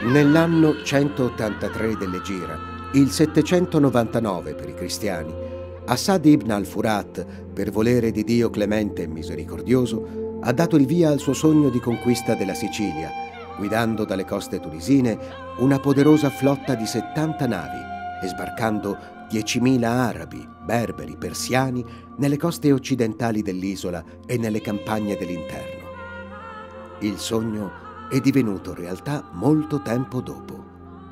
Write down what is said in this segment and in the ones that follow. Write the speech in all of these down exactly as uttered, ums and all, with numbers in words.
Nell'anno centottantatré dell'Egira, il settecentonovantanove per i cristiani, Assad ibn al-Furat, per volere di Dio clemente e misericordioso, ha dato il via al suo sogno di conquista della Sicilia, guidando dalle coste tunisine una poderosa flotta di settanta navi e sbarcando diecimila arabi, berberi, persiani nelle coste occidentali dell'isola e nelle campagne dell'interno. Il sogno è divenuto realtà molto tempo dopo.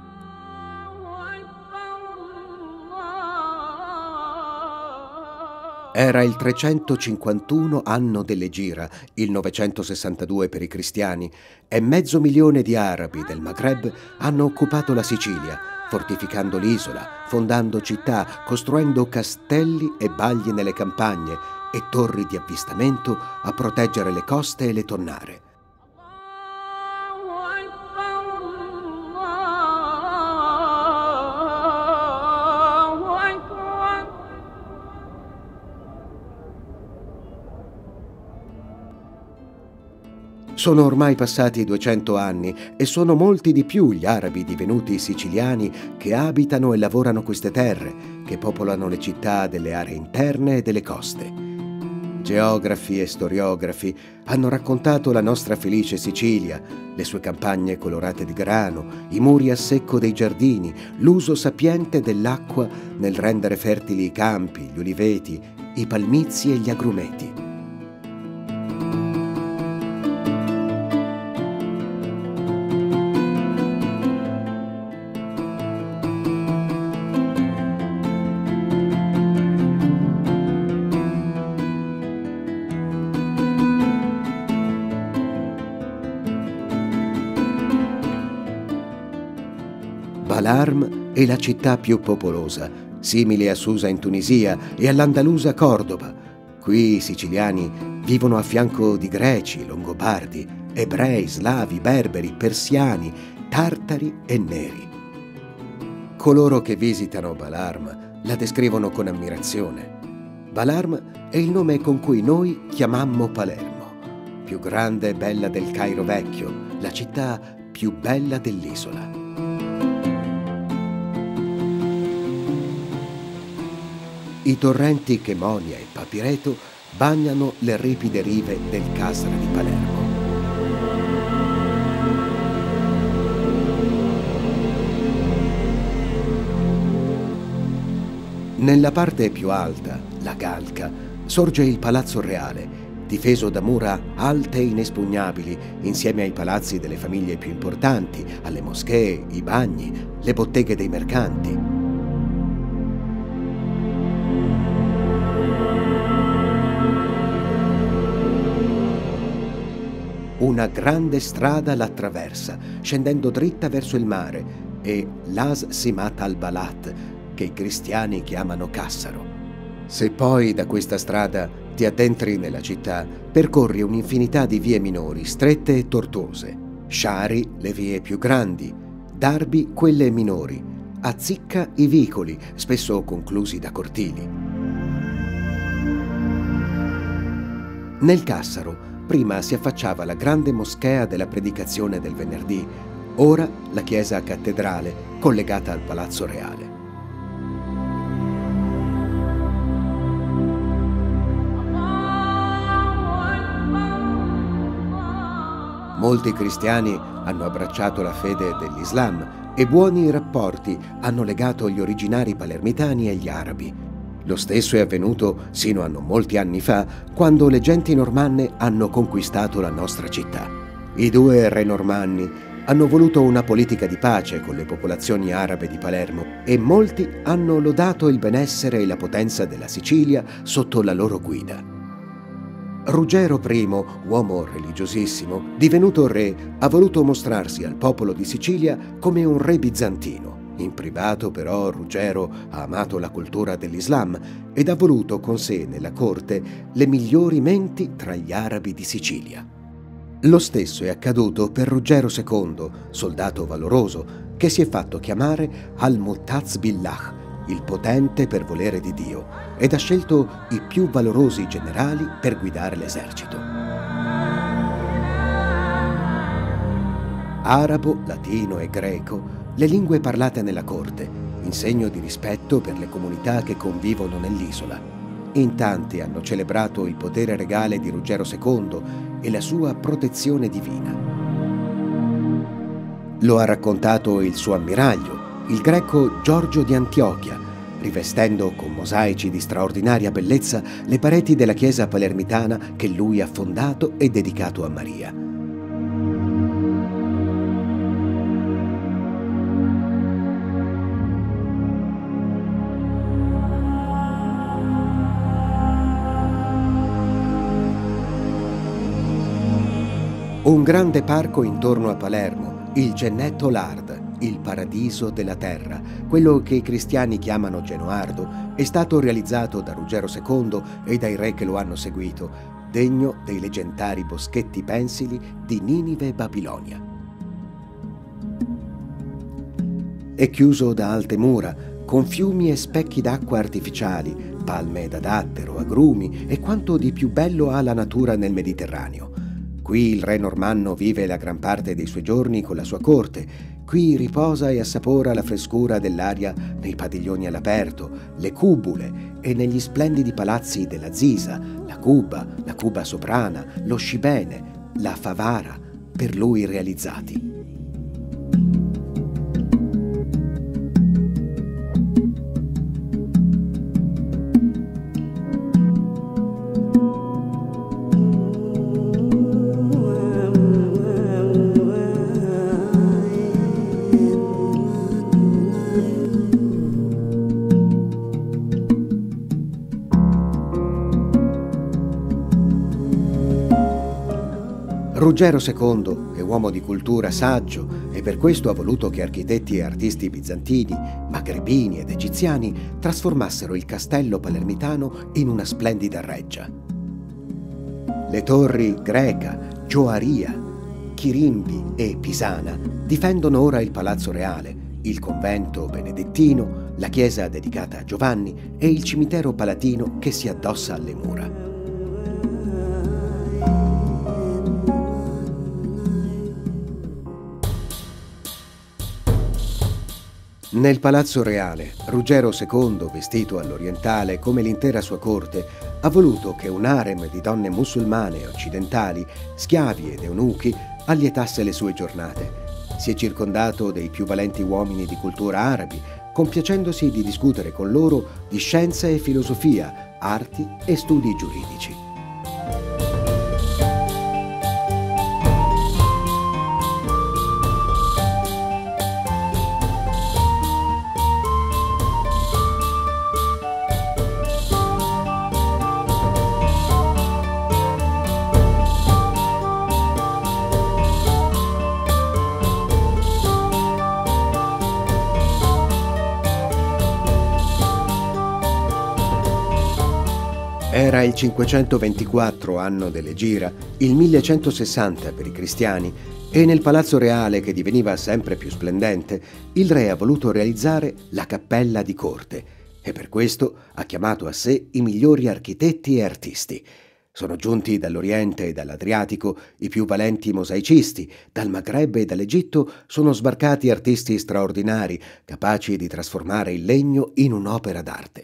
Era il trecentocinquantuno anno dell'Egira, il novecentosessantadue per i cristiani, e mezzo milione di arabi del Maghreb hanno occupato la Sicilia, fortificando l'isola, fondando città, costruendo castelli e bagli nelle campagne e torri di avvistamento a proteggere le coste e le tonnare. Sono ormai passati duecento anni e sono molti di più gli arabi divenuti siciliani che abitano e lavorano queste terre, che popolano le città delle aree interne e delle coste. Geografi e storiografi hanno raccontato la nostra felice Sicilia, le sue campagne colorate di grano, i muri a secco dei giardini, l'uso sapiente dell'acqua nel rendere fertili i campi, gli oliveti, i palmizi e gli agrumeti. Balarm è la città più popolosa, simile a Susa in Tunisia e all'Andalusa Cordoba. Qui i siciliani vivono a fianco di greci, longobardi, ebrei, slavi, berberi, persiani, tartari e neri. Coloro che visitano Balarm la descrivono con ammirazione. Balarm è il nome con cui noi chiamammo Palermo, più grande e bella del Cairo vecchio, la città più bella dell'isola. I torrenti Chemonia e Papireto bagnano le ripide rive del Casra di Palermo. Nella parte più alta, la Galca, sorge il Palazzo Reale, difeso da mura alte e inespugnabili, insieme ai palazzi delle famiglie più importanti, alle moschee, i bagni, le botteghe dei mercanti. Una grande strada l'attraversa, scendendo dritta verso il mare, e l'As Simat al-Balat, che i cristiani chiamano Cassaro. Se poi da questa strada ti addentri nella città, percorri un'infinità di vie minori, strette e tortuose. Shari, le vie più grandi, Darbi, quelle minori, Azzicca, i vicoli, spesso conclusi da cortili. Nel Cassaro prima si affacciava la grande moschea della predicazione del venerdì, ora la chiesa cattedrale collegata al Palazzo Reale. Molti cristiani hanno abbracciato la fede dell'Islam e buoni rapporti hanno legato gli originari palermitani agli arabi. Lo stesso è avvenuto sino a non molti anni fa, quando le genti normanne hanno conquistato la nostra città. I due re normanni hanno voluto una politica di pace con le popolazioni arabe di Palermo e molti hanno lodato il benessere e la potenza della Sicilia sotto la loro guida. Ruggero primo, uomo religiosissimo, divenuto re, ha voluto mostrarsi al popolo di Sicilia come un re bizantino. In privato, però, Ruggero ha amato la cultura dell'Islam ed ha voluto con sé nella corte le migliori menti tra gli arabi di Sicilia. Lo stesso è accaduto per Ruggero secondo, soldato valoroso, che si è fatto chiamare Al-Mu'taz Billah, il potente per volere di Dio, ed ha scelto i più valorosi generali per guidare l'esercito. arabo, latino e greco, le lingue parlate nella corte, in segno di rispetto per le comunità che convivono nell'isola. In tanti hanno celebrato il potere regale di Ruggero secondo e la sua protezione divina. Lo ha raccontato il suo ammiraglio, il greco Giorgio di Antiochia, rivestendo con mosaici di straordinaria bellezza le pareti della chiesa palermitana che lui ha fondato e dedicato a Maria. Un grande parco intorno a Palermo, il Gennetto Lard, il paradiso della terra, quello che i cristiani chiamano Genoardo, è stato realizzato da Ruggero secondo e dai re che lo hanno seguito, degno dei leggendari boschetti pensili di Ninive e Babilonia. È chiuso da alte mura, con fiumi e specchi d'acqua artificiali, palme da dattero, agrumi e quanto di più bello ha la natura nel Mediterraneo. Qui il re normanno vive la gran parte dei suoi giorni con la sua corte. Qui riposa e assapora la frescura dell'aria nei padiglioni all'aperto, le cubule e negli splendidi palazzi della Zisa, la Cuba, la Cuba Soprana, lo Scibene, la Favara, per lui realizzati. Ruggero secondo è uomo di cultura saggio e per questo ha voluto che architetti e artisti bizantini, magrebini ed egiziani trasformassero il castello palermitano in una splendida reggia. Le torri Greca, Gioaria, Chirimbi e Pisana difendono ora il Palazzo Reale, il convento benedettino, la chiesa dedicata a Giovanni e il cimitero palatino che si addossa alle mura. Nel Palazzo Reale, Ruggero secondo, vestito all'orientale come l'intera sua corte, ha voluto che un harem di donne musulmane occidentali, schiavi ed eunuchi, allietasse le sue giornate. Si è circondato dei più valenti uomini di cultura arabi, compiacendosi di discutere con loro di scienza e filosofia, arti e studi giuridici. Era il cinquecentoventiquattro, anno dell'Egira, il millecentosessanta per i cristiani, e nel Palazzo Reale, che diveniva sempre più splendente, il re ha voluto realizzare la cappella di corte e per questo ha chiamato a sé i migliori architetti e artisti. Sono giunti dall'Oriente e dall'Adriatico i più valenti mosaicisti, dal Maghreb e dall'Egitto sono sbarcati artisti straordinari, capaci di trasformare il legno in un'opera d'arte.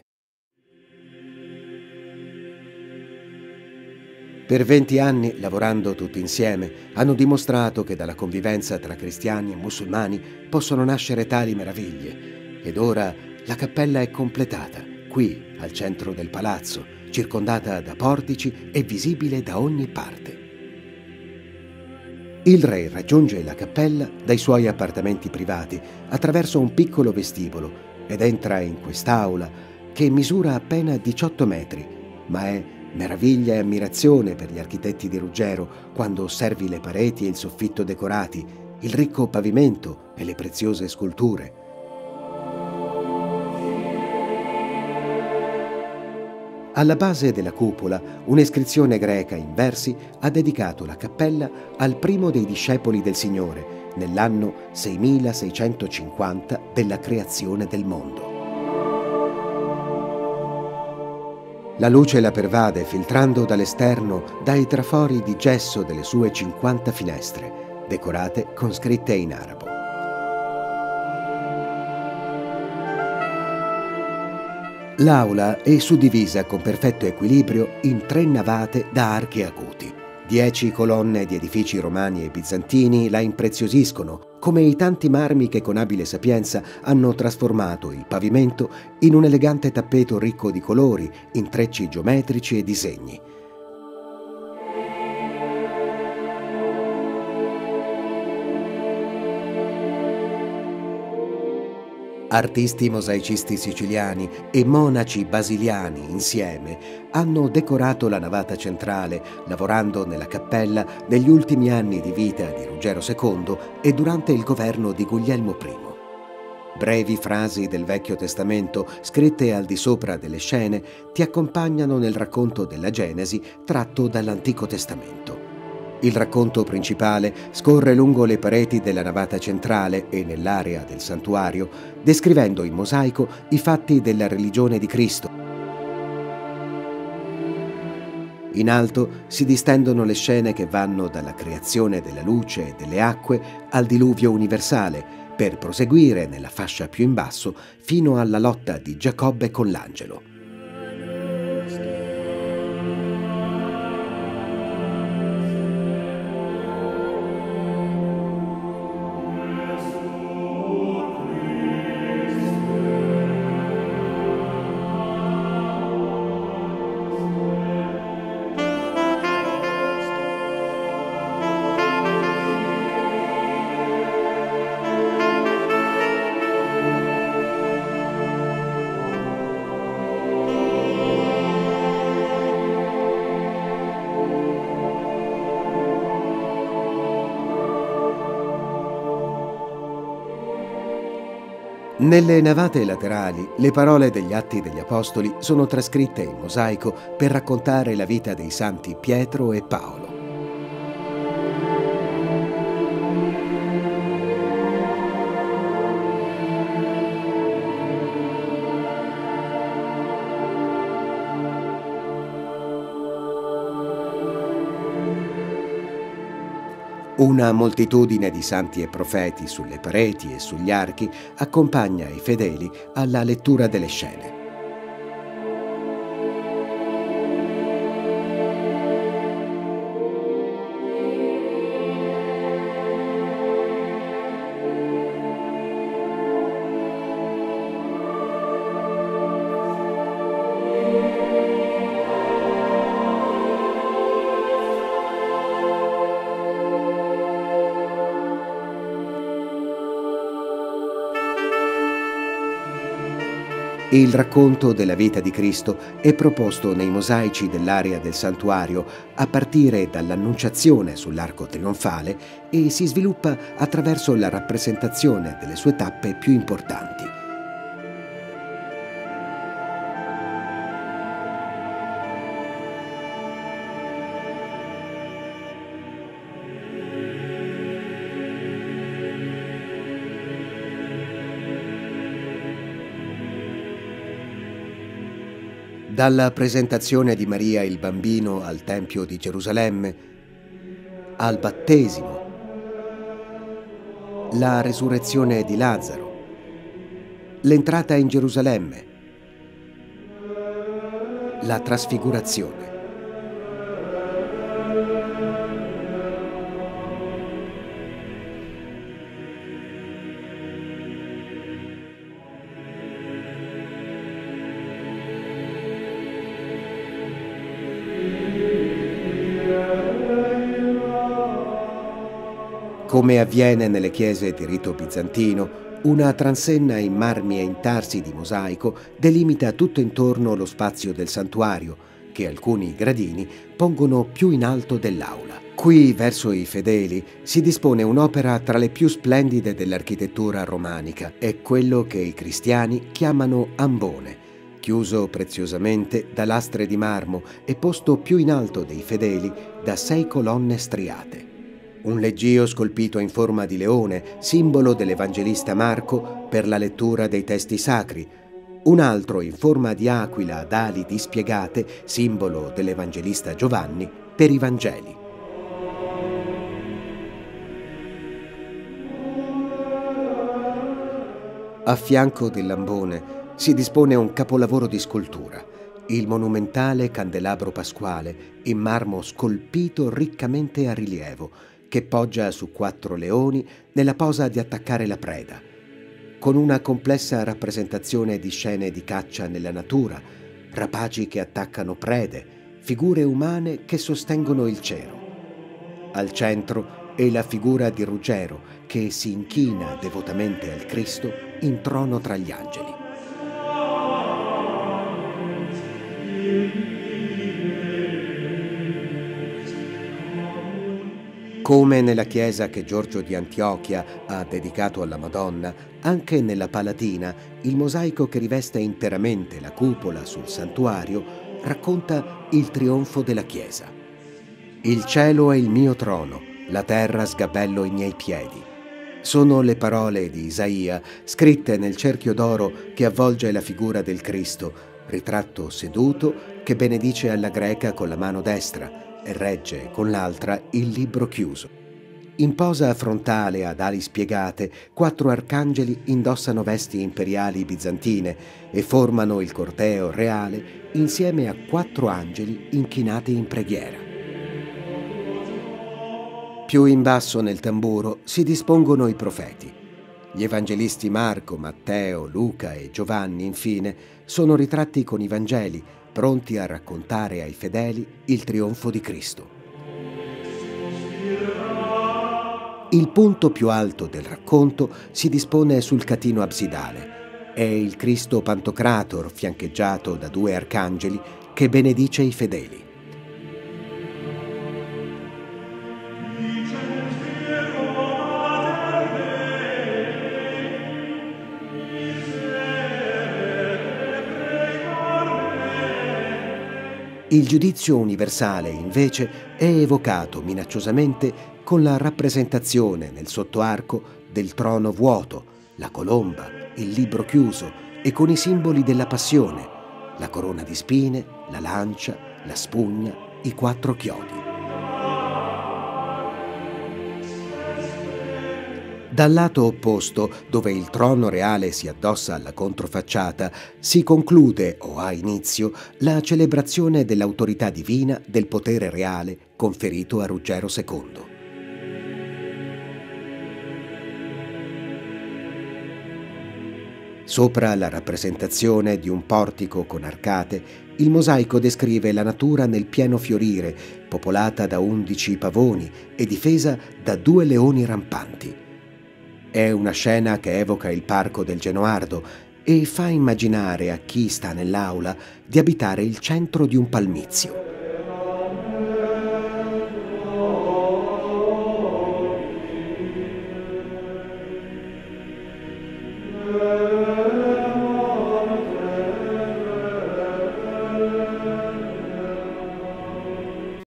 Per venti anni, lavorando tutti insieme, hanno dimostrato che dalla convivenza tra cristiani e musulmani possono nascere tali meraviglie. Ed ora la cappella è completata, qui, al centro del palazzo, circondata da portici e visibile da ogni parte. Il re raggiunge la cappella dai suoi appartamenti privati attraverso un piccolo vestibolo ed entra in quest'aula che misura appena diciotto metri, ma è meraviglia e ammirazione per gli architetti di Ruggero quando osservi le pareti e il soffitto decorati, il ricco pavimento e le preziose sculture. Alla base della cupola, un'iscrizione greca in versi ha dedicato la cappella al primo dei discepoli del Signore, nell'anno seimilaseicentocinquanta della creazione del mondo. La luce la pervade filtrando dall'esterno dai trafori di gesso delle sue cinquanta finestre. decorate con scritte in arabo. L'aula è suddivisa con perfetto equilibrio in tre navate da archi acuti. Dieci colonne di edifici romani e bizantini la impreziosiscono, come i tanti marmi che con abile sapienza hanno trasformato il pavimento in un elegante tappeto ricco di colori, intrecci geometrici e disegni. Artisti mosaicisti siciliani e monaci basiliani insieme hanno decorato la navata centrale, lavorando nella cappella negli ultimi anni di vita di Ruggero secondo e durante il governo di Guglielmo primo. Brevi frasi del Vecchio Testamento, scritte al di sopra delle scene, ti accompagnano nel racconto della Genesi tratto dall'Antico Testamento. Il racconto principale scorre lungo le pareti della navata centrale e nell'area del santuario, descrivendo in mosaico i fatti della religione di Cristo. In alto si distendono le scene che vanno dalla creazione della luce e delle acque al diluvio universale, per proseguire nella fascia più in basso fino alla lotta di Giacobbe con l'angelo. Nelle navate laterali, le parole degli Atti degli Apostoli sono trascritte in mosaico per raccontare la vita dei santi Pietro e Paolo. Una moltitudine di santi e profeti sulle pareti e sugli archi accompagna i fedeli alla lettura delle scene. Il racconto della vita di Cristo è proposto nei mosaici dell'area del santuario a partire dall'Annunciazione sull'arco trionfale e si sviluppa attraverso la rappresentazione delle sue tappe più importanti. Dalla presentazione di Maria il Bambino al Tempio di Gerusalemme, al battesimo, la resurrezione di Lazzaro, l'entrata in Gerusalemme, la trasfigurazione. Come avviene nelle chiese di rito bizantino, una transenna in marmi e intarsi di mosaico delimita tutto intorno lo spazio del santuario, che alcuni gradini pongono più in alto dell'aula. Qui, verso i fedeli, si dispone un'opera tra le più splendide dell'architettura romanica. È quello che i cristiani chiamano ambone, chiuso preziosamente da lastre di marmo e posto più in alto dei fedeli da sei colonne striate. Un leggio scolpito in forma di leone, simbolo dell'Evangelista Marco per la lettura dei testi sacri, un altro in forma di aquila ad ali dispiegate, simbolo dell'Evangelista Giovanni, per i Vangeli. A fianco del lambone si dispone un capolavoro di scultura, il monumentale candelabro pasquale in marmo scolpito riccamente a rilievo, che poggia su quattro leoni nella posa di attaccare la preda, con una complessa rappresentazione di scene di caccia nella natura, rapaci che attaccano prede, figure umane che sostengono il cero. Al centro è la figura di Ruggero che si inchina devotamente al Cristo in trono tra gli angeli. Come nella chiesa che Giorgio di Antiochia ha dedicato alla Madonna, anche nella Palatina il mosaico che riveste interamente la cupola sul santuario racconta il trionfo della Chiesa. Il cielo è il mio trono, la terra sgabello i miei piedi. Sono le parole di Isaia scritte nel cerchio d'oro che avvolge la figura del Cristo, ritratto seduto che benedice alla greca con la mano destra e regge con l'altra il libro chiuso. In posa frontale ad ali spiegate, quattro arcangeli indossano vesti imperiali bizantine e formano il corteo reale insieme a quattro angeli inchinati in preghiera. Più in basso nel tamburo si dispongono i profeti. Gli evangelisti Marco, Matteo, Luca e Giovanni, infine, sono ritratti con i Vangeli, pronti a raccontare ai fedeli il trionfo di Cristo. Il punto più alto del racconto si dispone sul catino absidale. È il Cristo Pantocrator, fiancheggiato da due arcangeli, che benedice i fedeli. Il giudizio universale, invece, è evocato minacciosamente con la rappresentazione nel sottoarco del trono vuoto, la colomba, il libro chiuso e con i simboli della passione, la corona di spine, la lancia, la spugna, i quattro chiodi. Dal lato opposto, dove il trono reale si addossa alla controfacciata, si conclude o ha inizio la celebrazione dell'autorità divina del potere reale conferito a Ruggero secondo. Sopra la rappresentazione di un portico con arcate, il mosaico descrive la natura nel pieno fiorire, popolata da undici pavoni e difesa da due leoni rampanti. È una scena che evoca il parco del Genoardo e fa immaginare a chi sta nell'aula di abitare il centro di un palmizio.